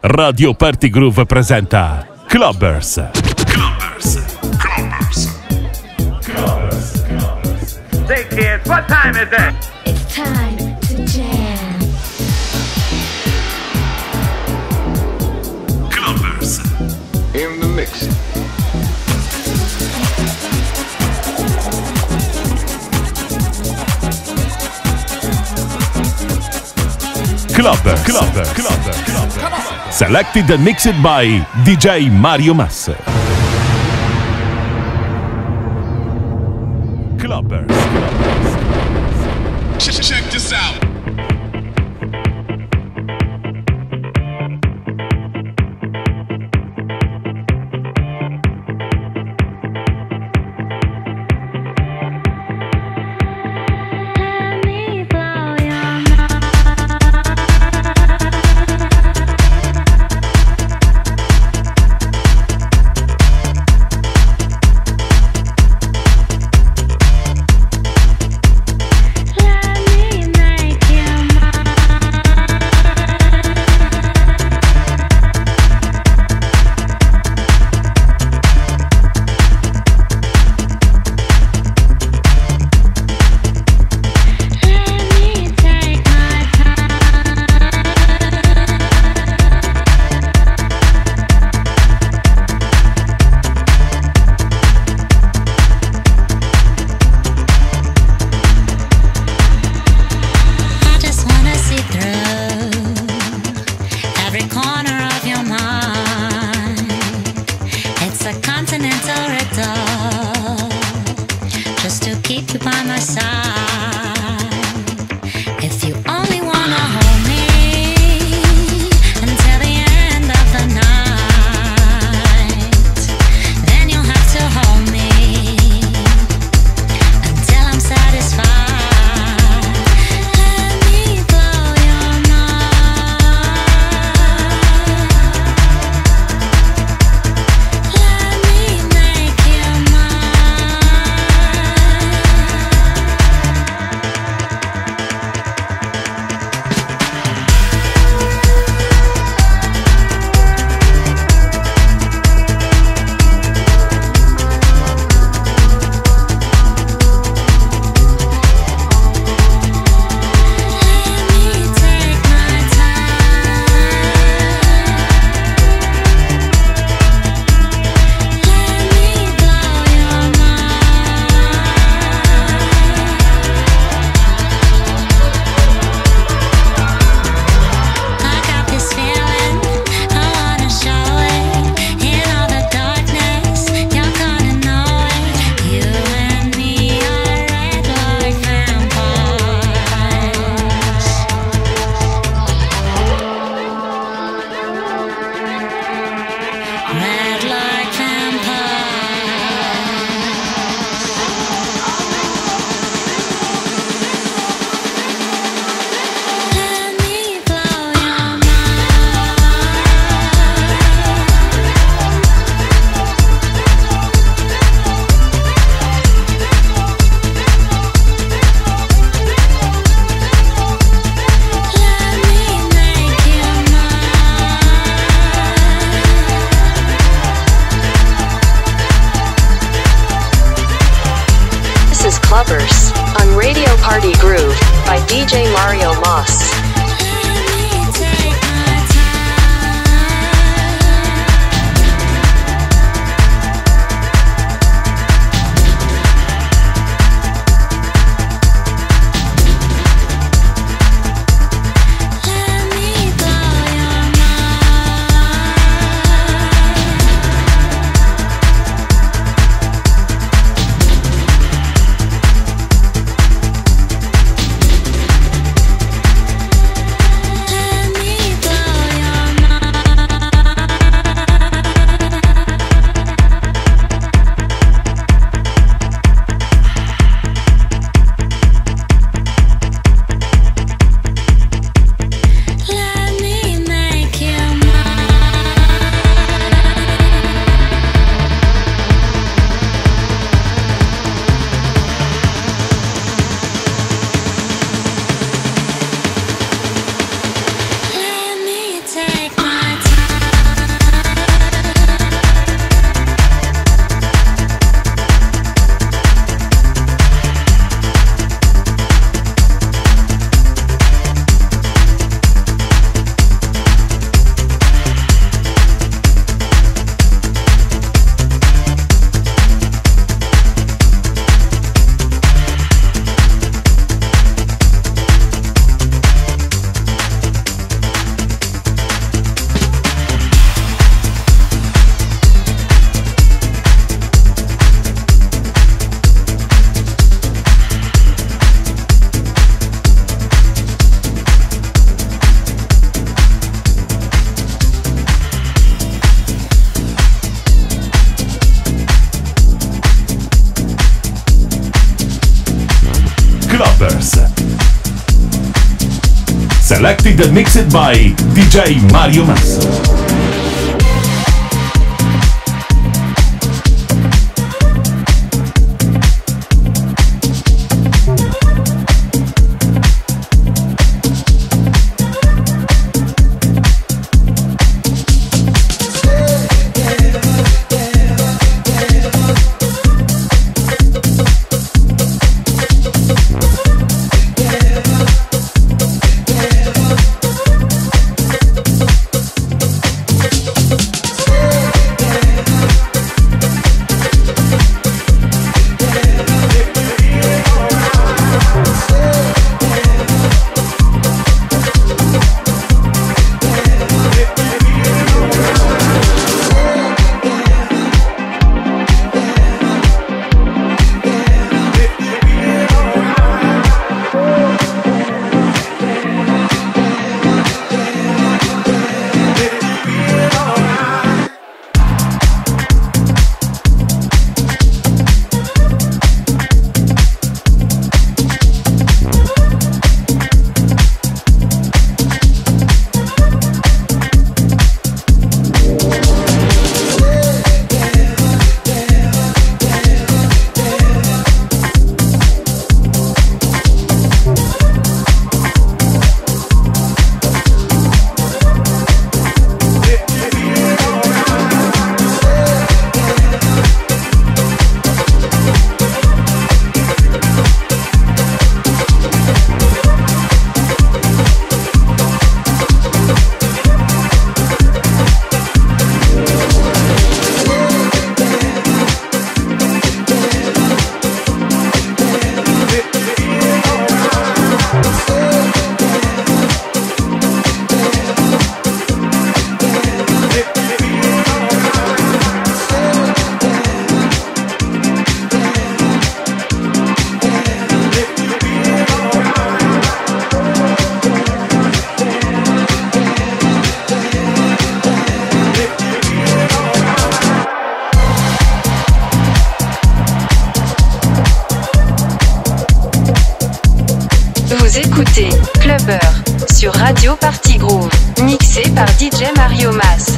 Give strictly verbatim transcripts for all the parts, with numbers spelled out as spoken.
Radio Party Groove presenta Clubbers. Clubbers. Clubbers. Clubbers. Clubbers. Say kids, what time is it? It's time to jam. Clubbers. In the mix. Clubber, Clubber, Clubber, Clubber. Selected and mixed by D J Mario Massa. Clubbers. Check this out. Clubbers on Radio Party Groove by D J Mario Moss. Selected and mixed by D J Mario Massa. Vous écoutez Clubber sur Radio Party Groove, mixé par D J Mario Mas.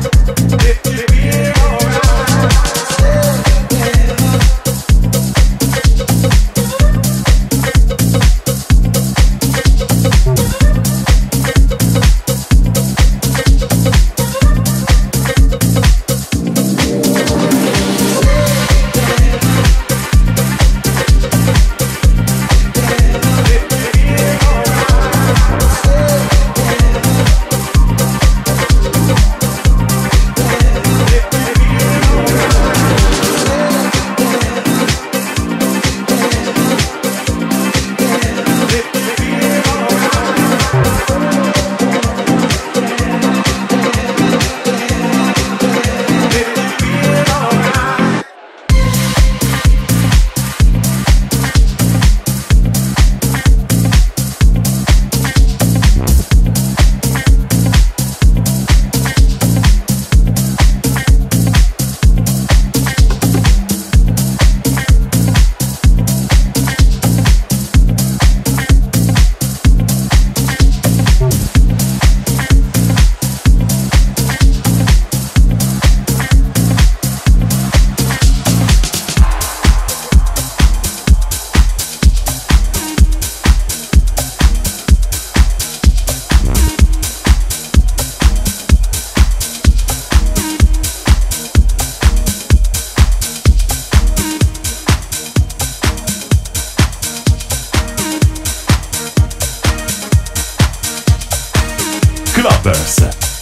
Clubbers.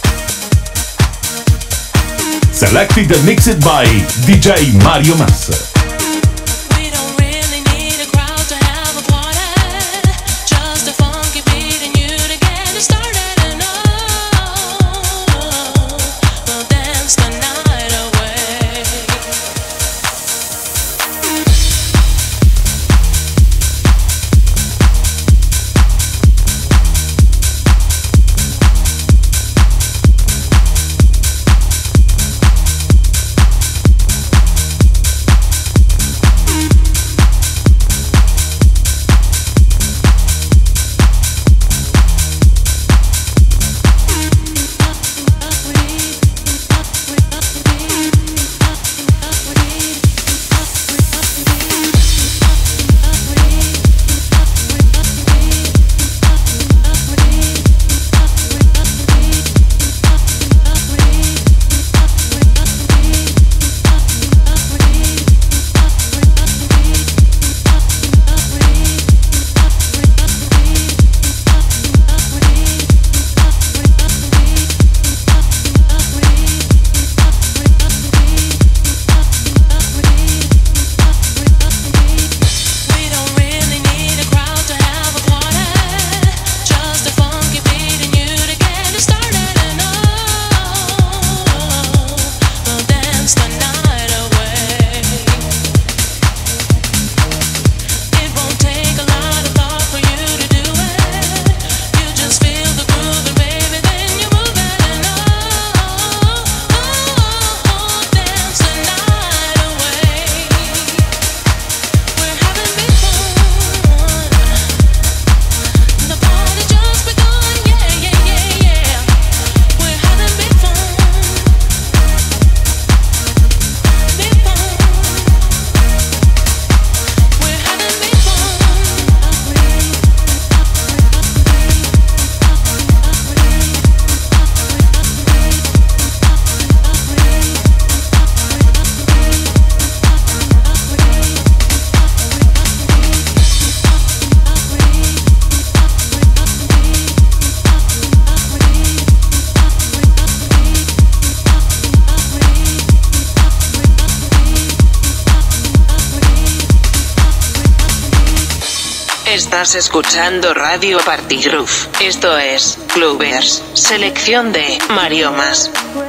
Selected and mixed by D J Mario Massa. Estás escuchando Radio Party Groove. Esto es Clubbers, selección de Mario Mas.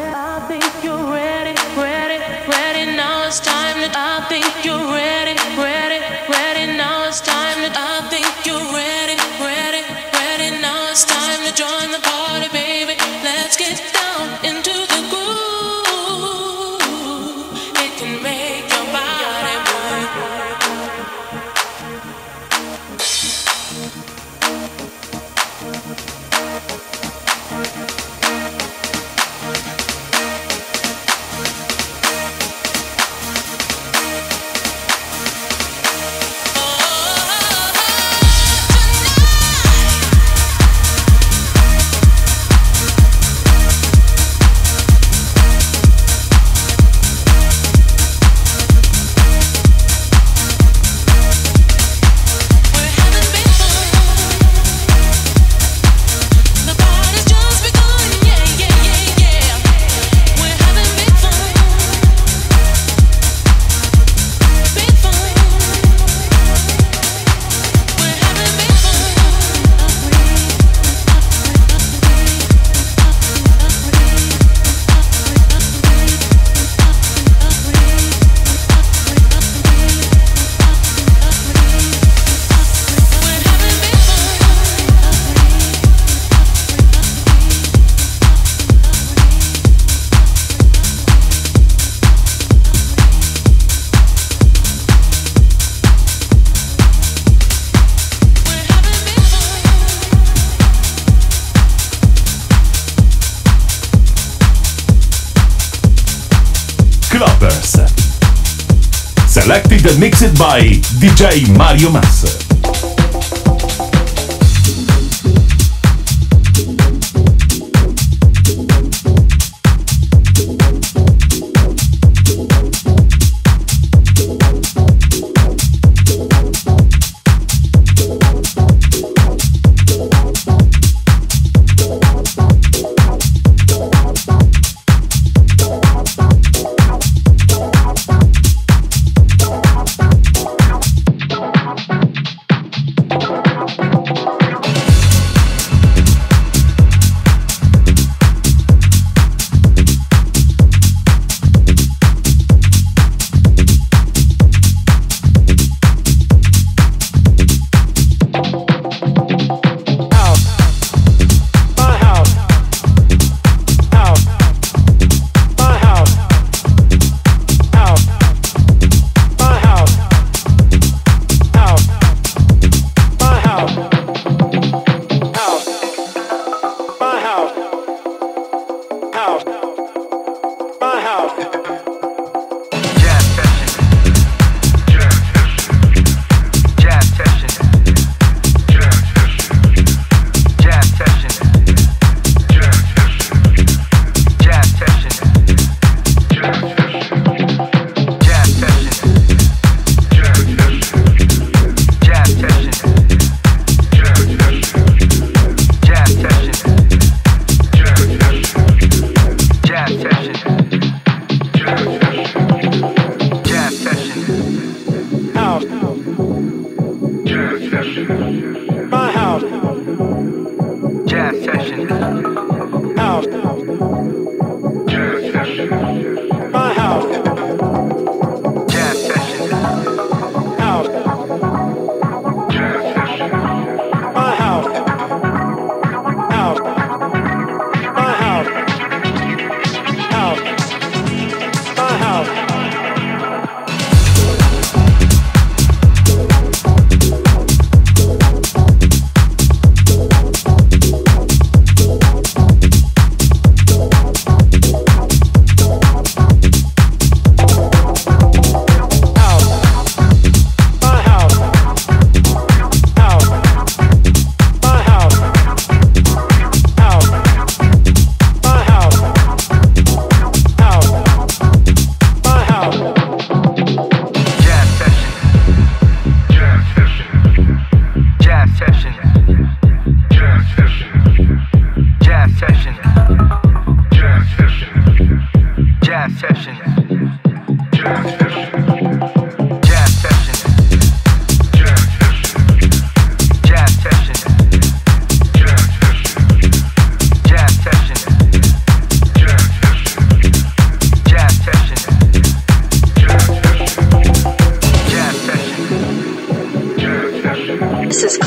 Selected and mixed by D J Mario Mas.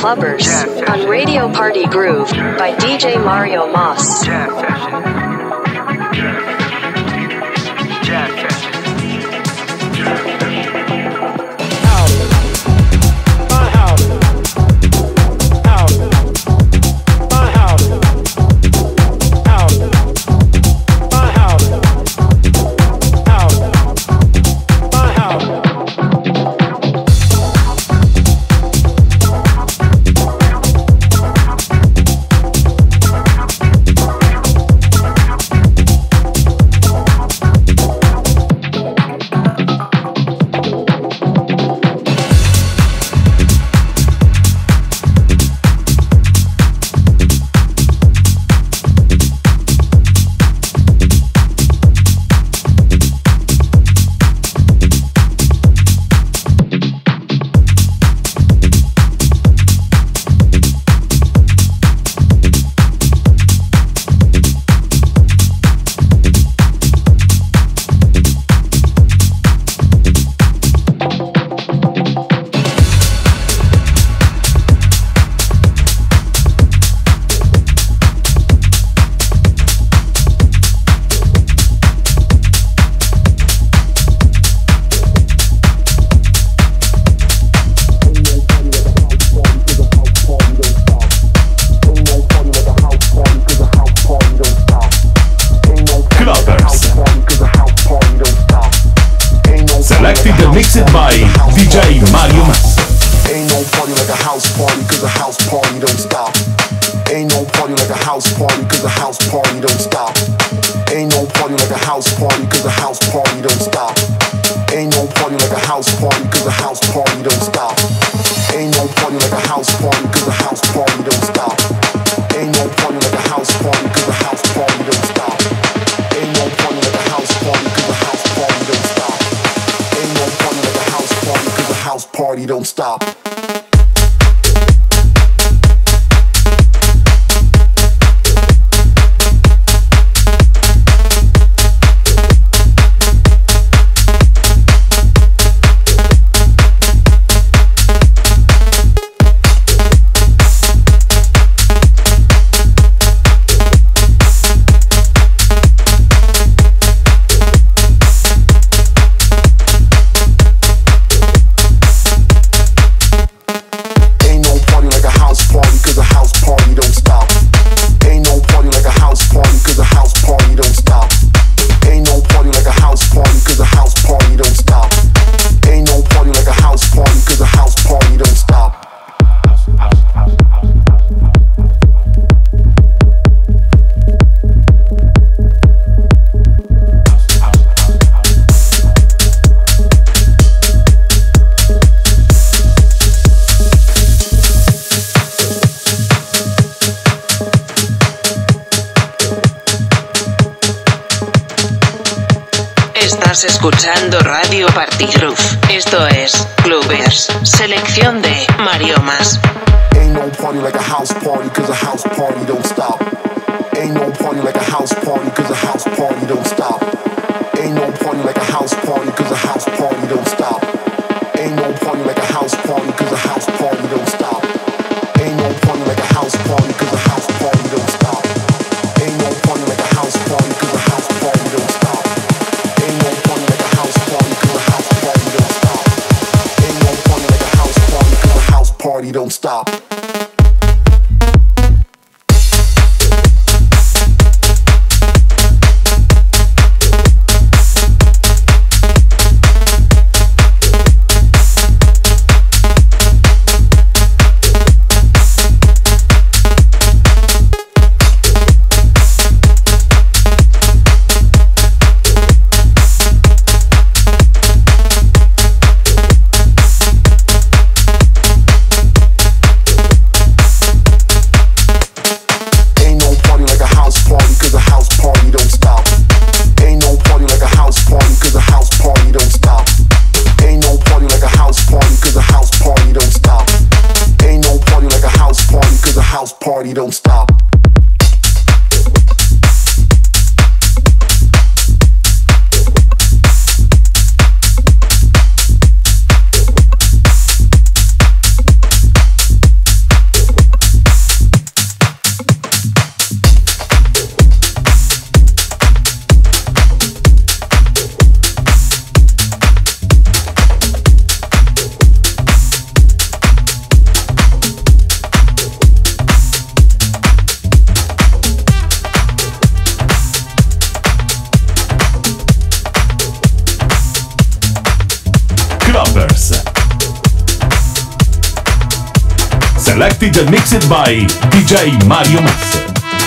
Clubbers on Radio Party Groove by D J Mario Mas. Jazz session. Jazz session. Mixed by D J Mario Mas. Ain't no party like a house party, cause a house party don't stop. Ain't no party like a house party, cause a house party don't stop. Ain't no party like a house party, cause a house party don't stop. Ain't no party like a house party, cause a house party don't stop. Ain't no party like a house party, cause a house party don't stop. Ain't no party like a house party, cause a house party don't stop. Ain't no party like a house party, cause a house party don't stop. Ain't no party like a house party, cause a house party don't stop. Estás escuchando Radio Party Groove. Esto es Clubbers, selección de Mario Mas. Ain't no party like a house party, cause a house party don't stop. Ain't no party like a house party, cause a house party don't stop. Ain't no party like a house party, cause a house party don't stop. Ain't no party like a house party, cause a house party don't stop. Ain't no party like a house party, cause a house party don't stop. Ain't no party like a house party, cause a house party don't stop. Ain't no party like a house party, cause a house party don't stop. Ain't no party like a house party, cause a house party don't stop. Party don't stop. Selected and mixed by D J Mario Massa.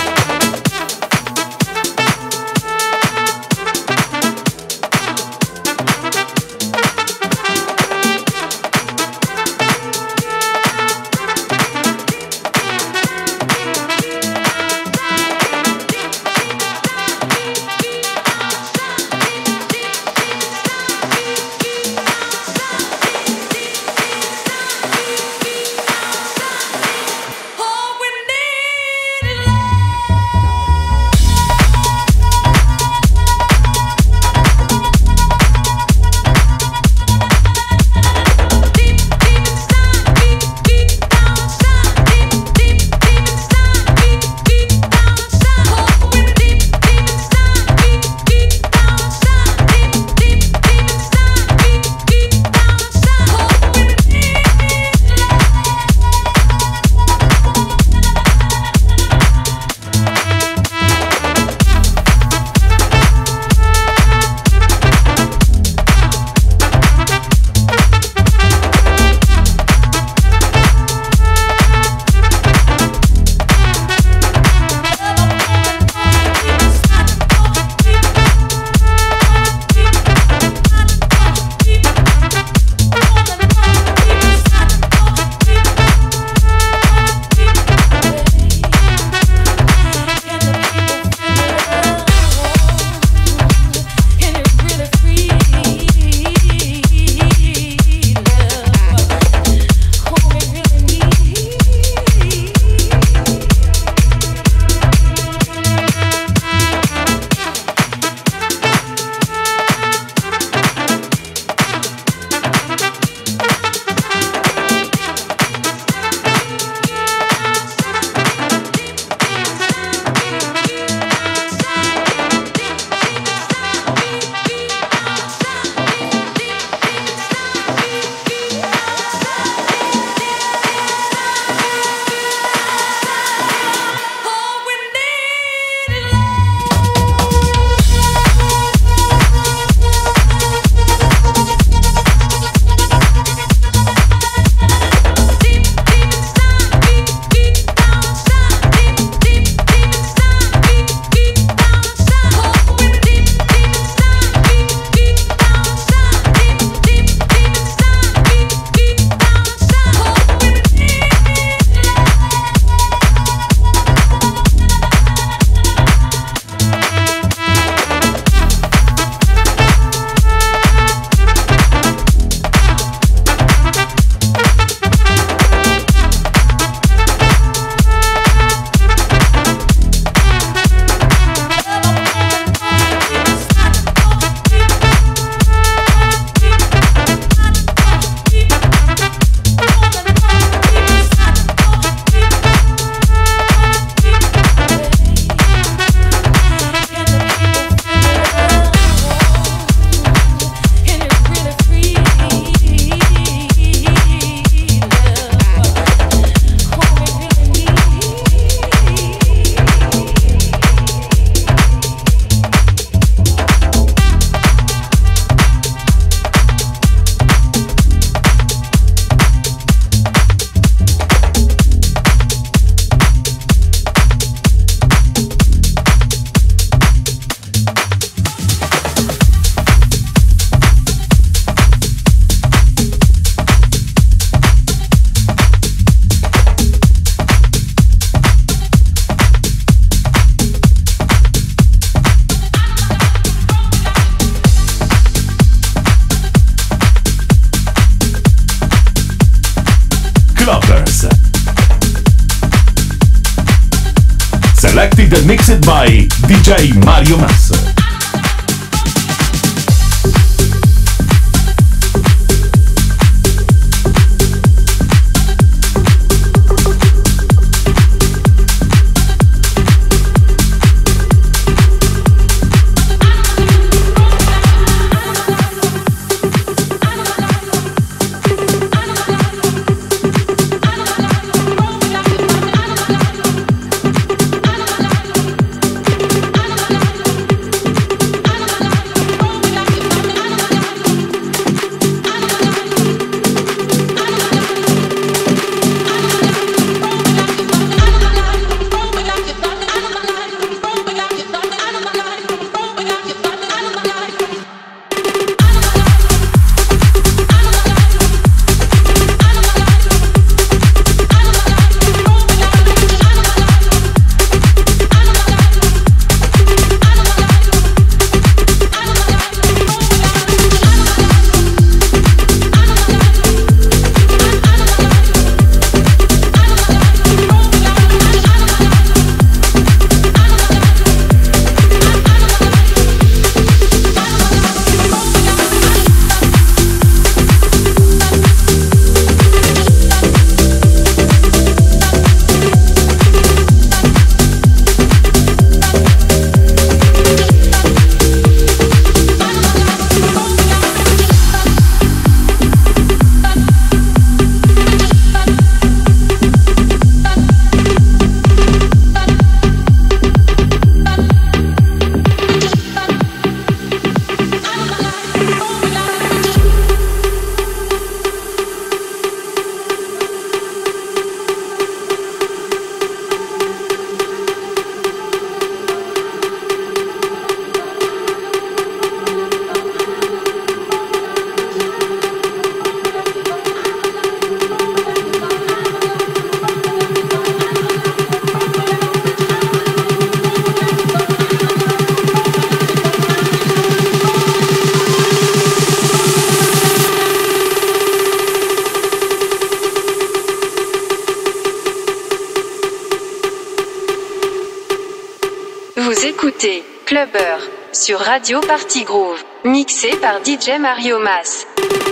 Clubbers. Selected and mixed by D J Mario Massa. écoutez Clubber sur Radio Party Groove, mixé par D J Mario Mas.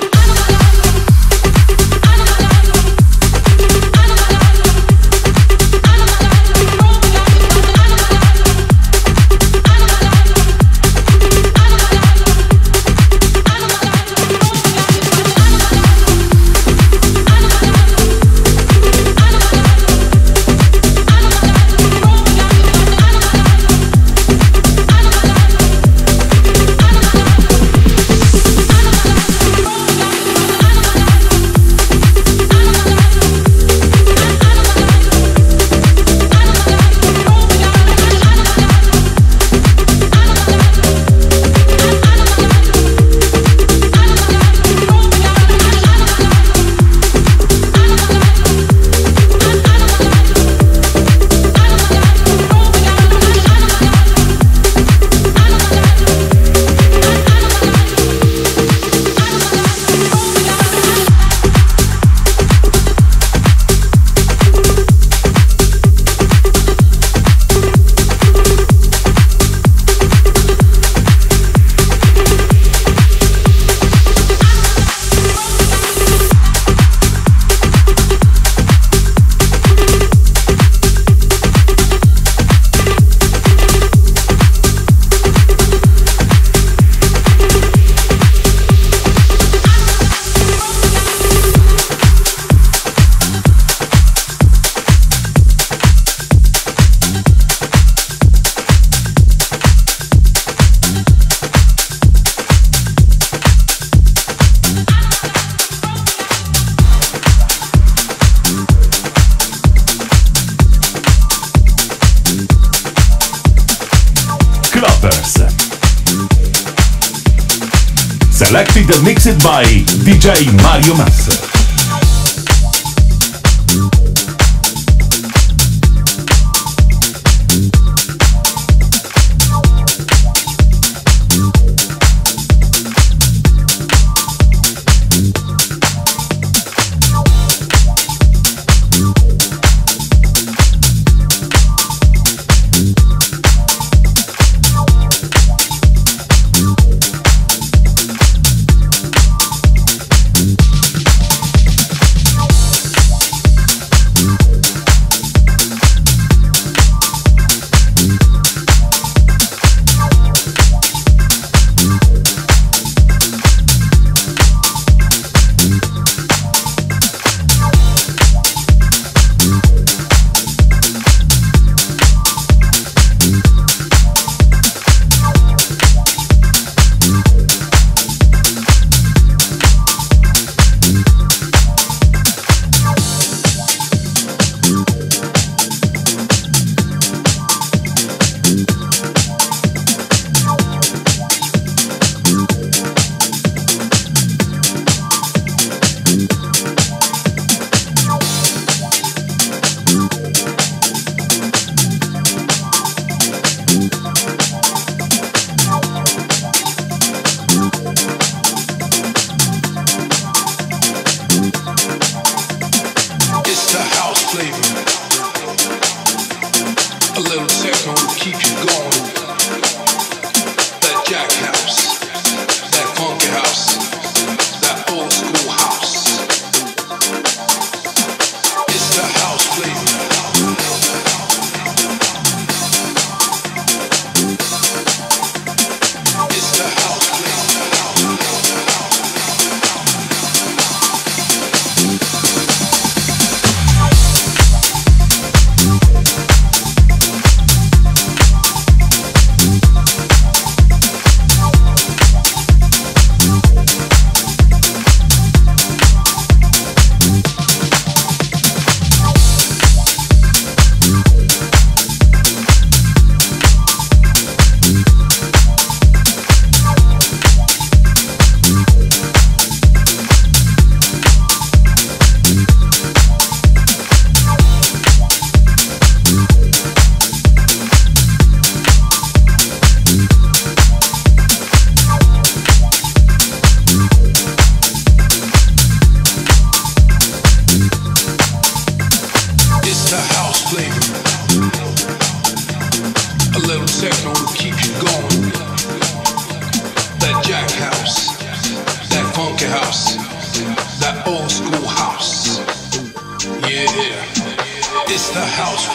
Selected and mixed by D J Mario Mas.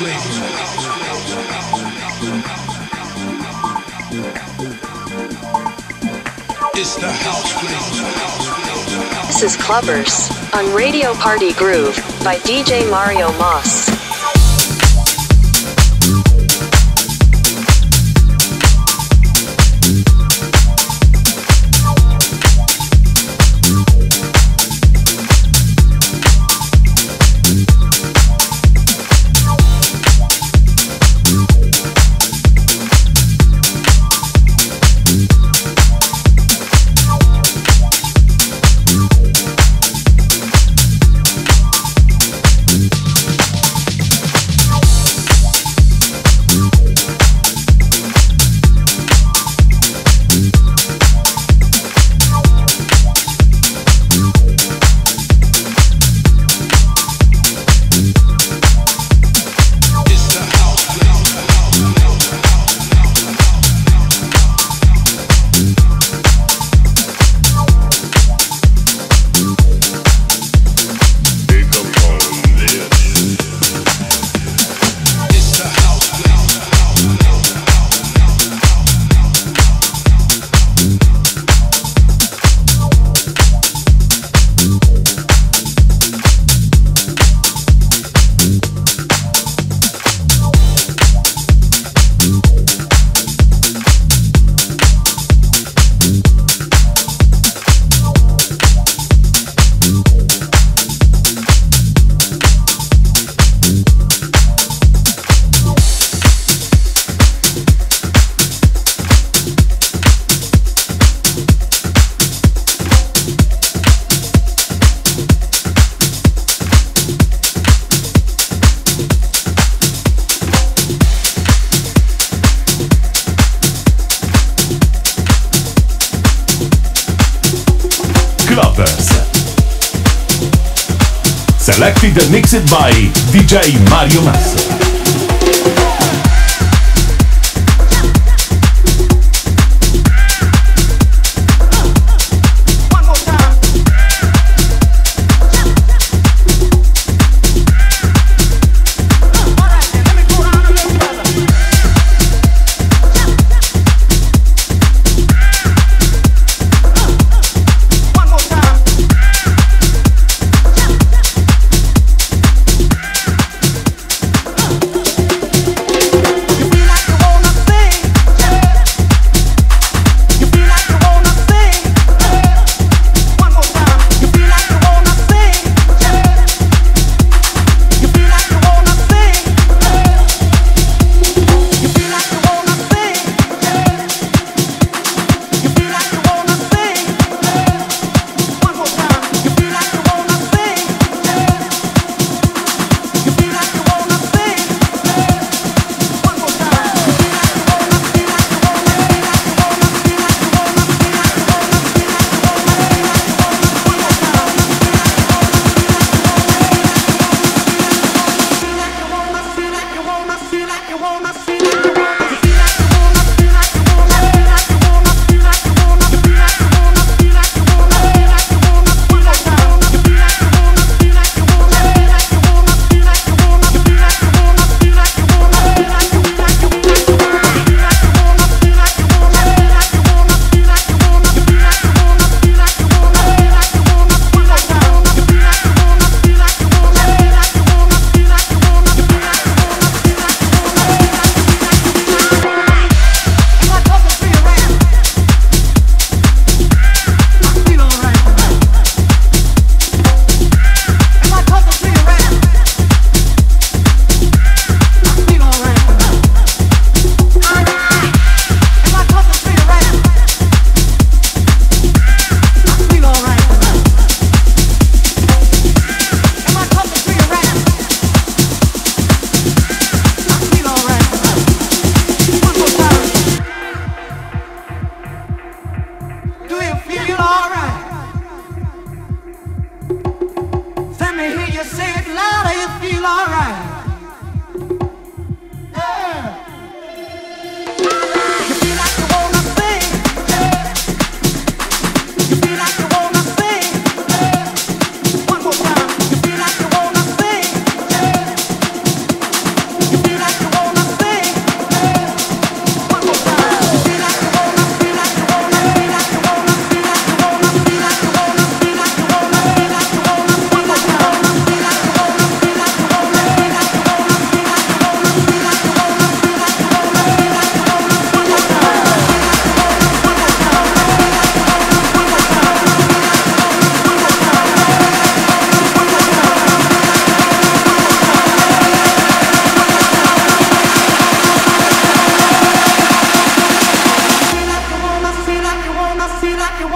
It's the house club. This is Clubbers on Radio Party Groove by D J Mario Moss. Selected and mixed by D J Mario Massa.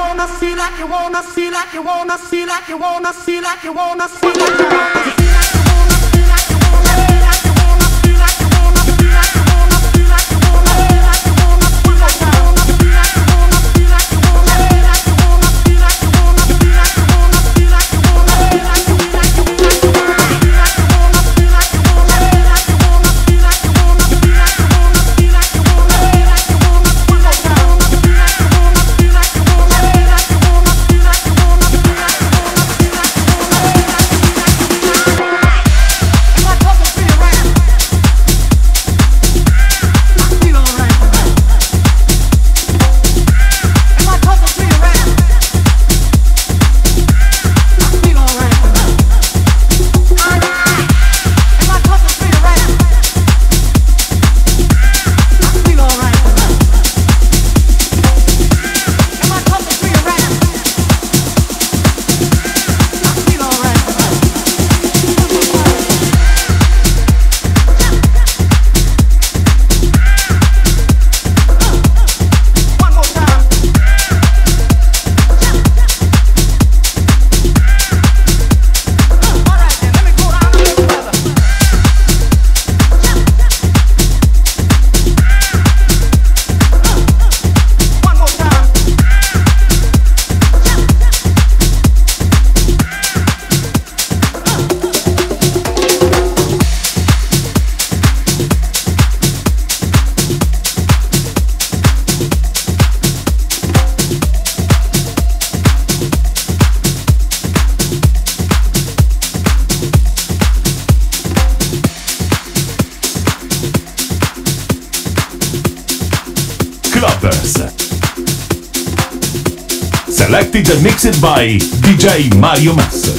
wanna see like you wanna see like you wanna see like you wanna see like you wanna see like you wanna see. Clubbers. Selected and mixed by D J Mario Mas.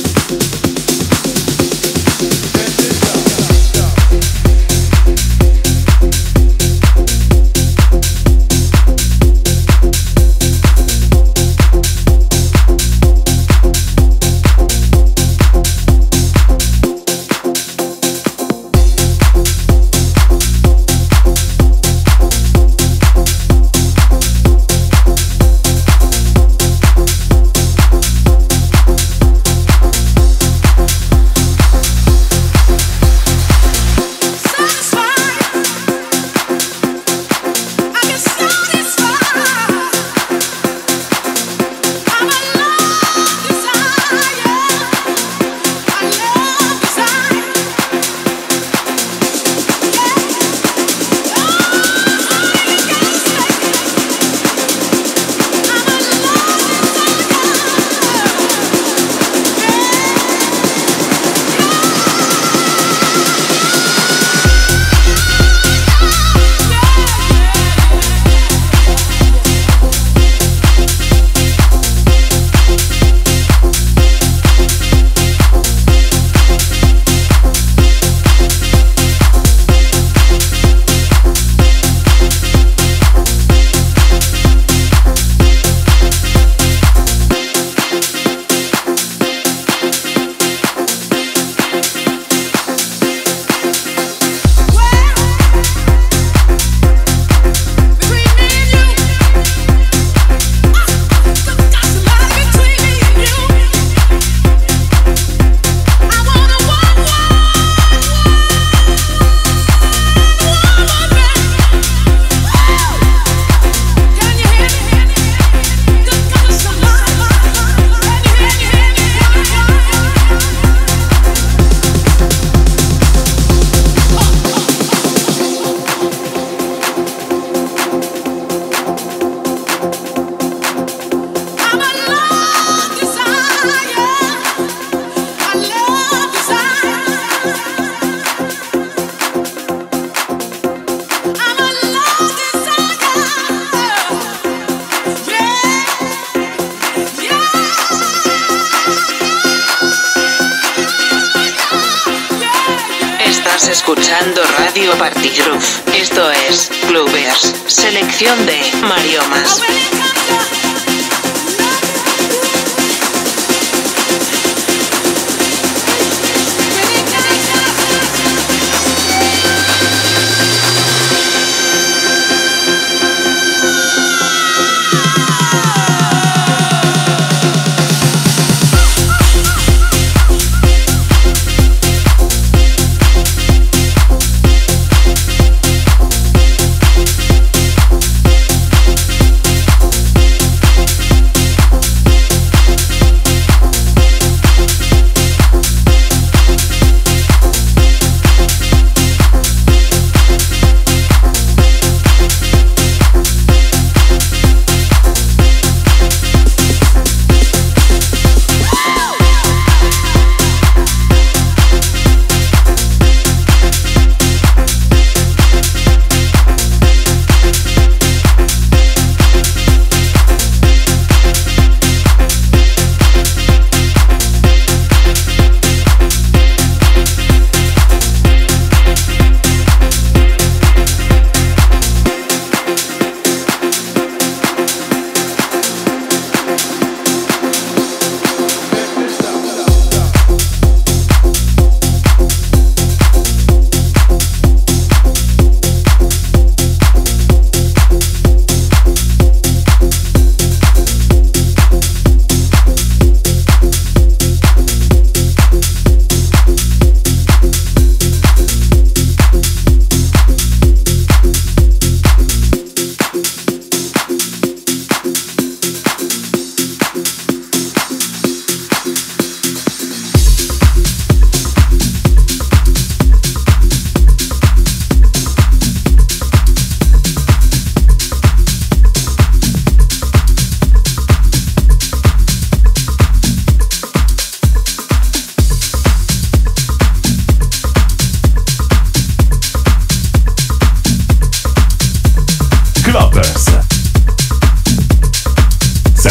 Escuchando Radio Party Groove. Esto es Clubbers, selección de Mario Mas.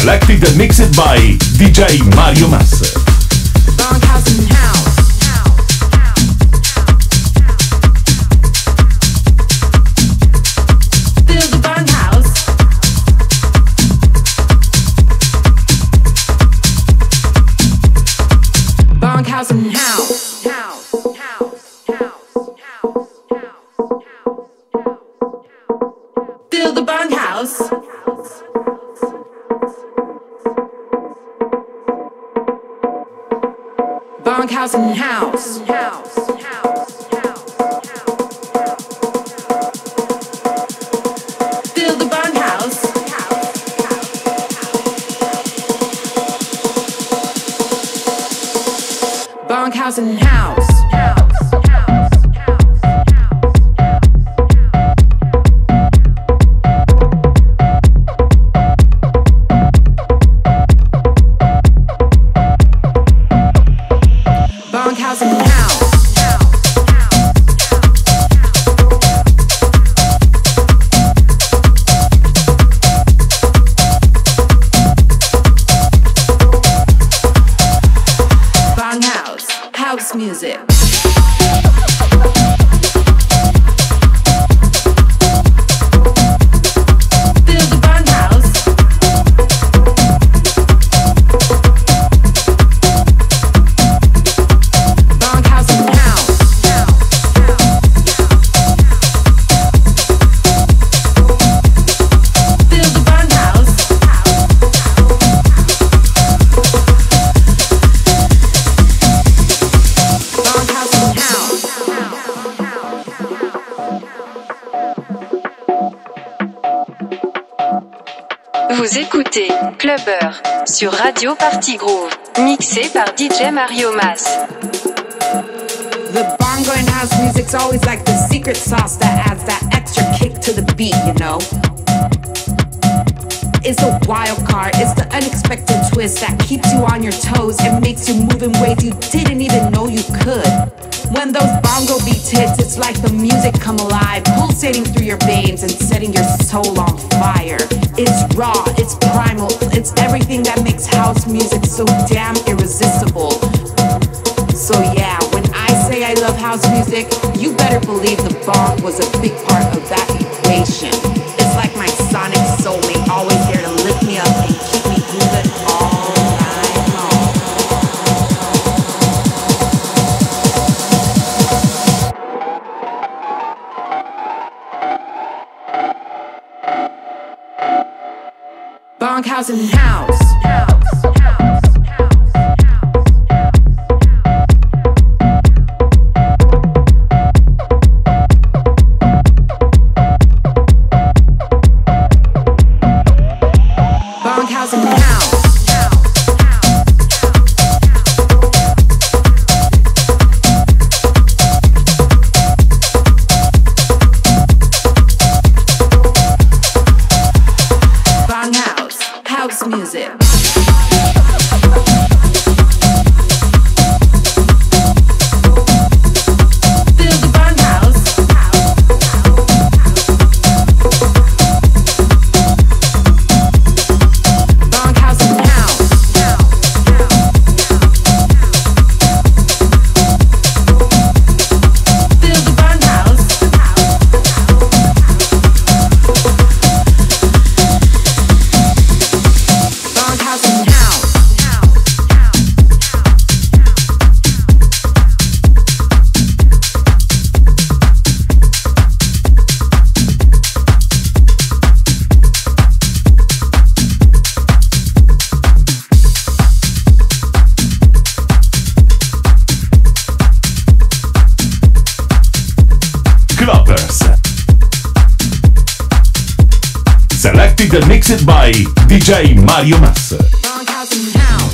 Selected and mixed by D J Mario Mas. Bunkhouse in house. Feel the bunkhouse. Bunkhouse in house. House. House. House. House. Feel the bunkhouse. Bunkhouse in house. House. Feel the bunkhouse. Bunkhouse in house. Bunkhouse in house. Bunkhouse, house music. Feel the bunkhouse. Bunkhouse in house. Feel the bunkhouse. Bunkhouse in house. Vous écoutez Clubber sur Radio Party Groove, mixé par D J Mario Mas. The bongo and house music's always like the secret sauce that adds that extra kick to the beat, you know? It's the wild card, it's the unexpected twist that keeps you on your toes and makes you move in ways you didn't even know you could. When those bongo beats hit, it's like the music come alive, pulsating through your veins and setting your soul on fire. It's raw, it's primal, it's everything that makes house music so damn irresistible. So yeah, when I say I love house music, you better believe the bong was a big part of that equation. It's like my sonic soulmate, always here to lift me up and keep me moving all night long. Bunkhouse in house. Bunkhouse in house. Bunkhouse, house music. Feel the bunkhouse. Bunkhouse in house. Feel the bunkhouse. Bunkhouse in house. Clubbers. Selected and mixed by D J Mario Mas. Bunkhouse in house.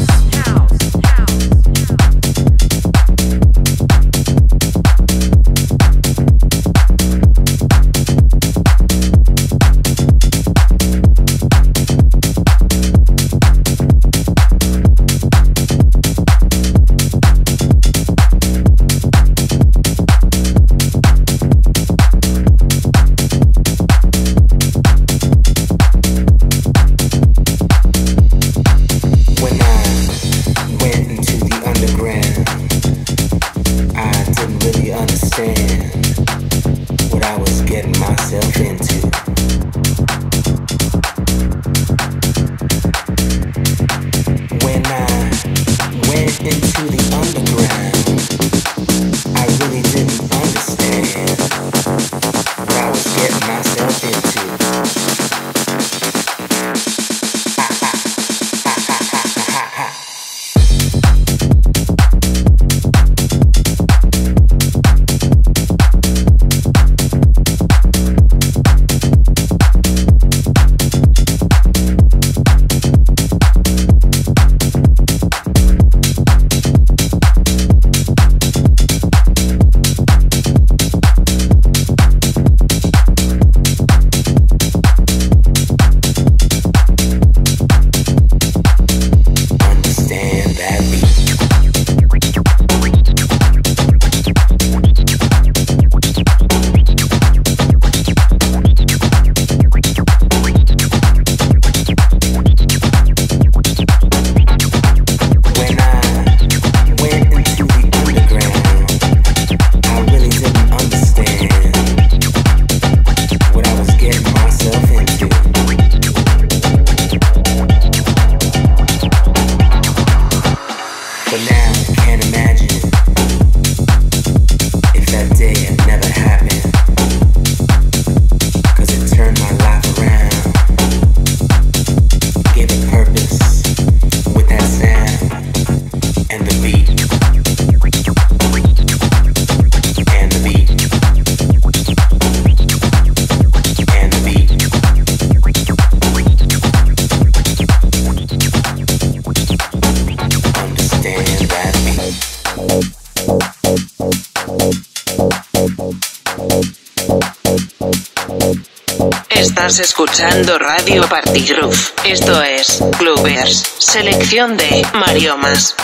Estás escuchando Radio Party Groove. Esto es Clubbers, selección de Mario Mas.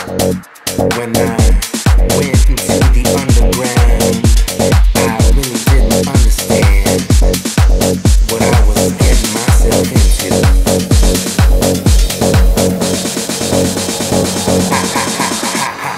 When I went into the underground, I really didn't understand what I was getting myself into. Ha, ha, ha, ha, ha.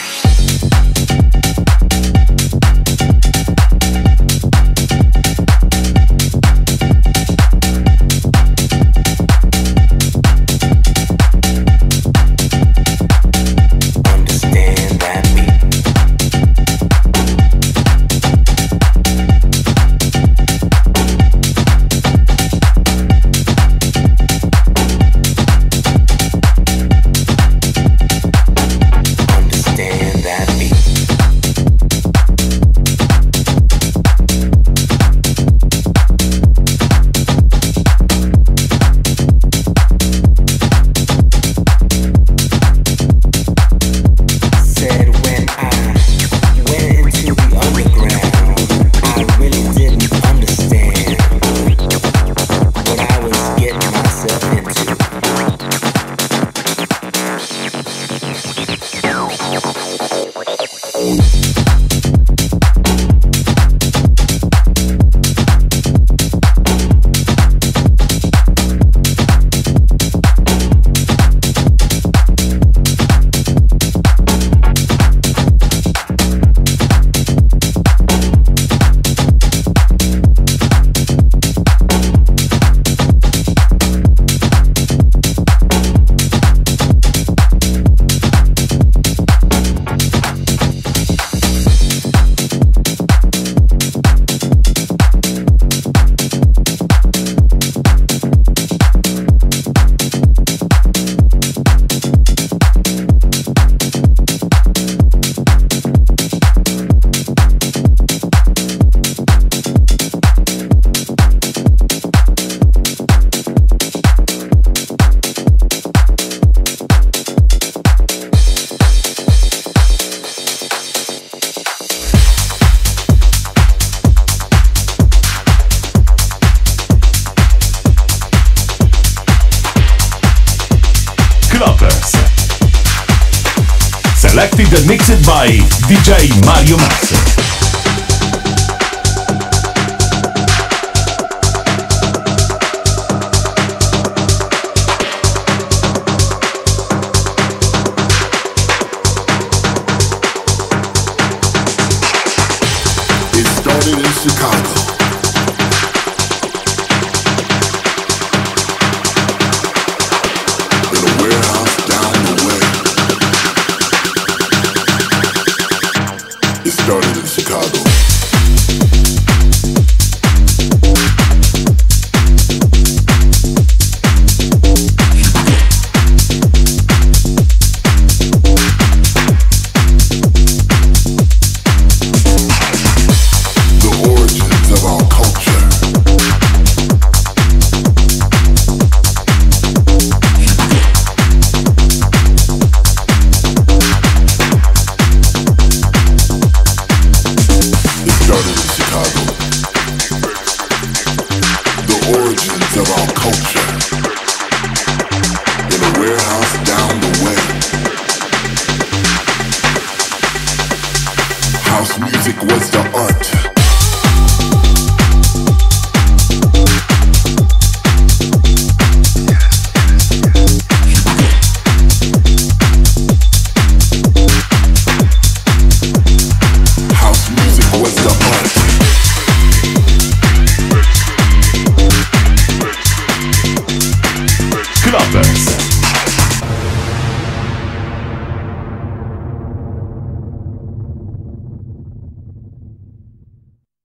Selected and mixed by D J Mario Mas. started in Chicago.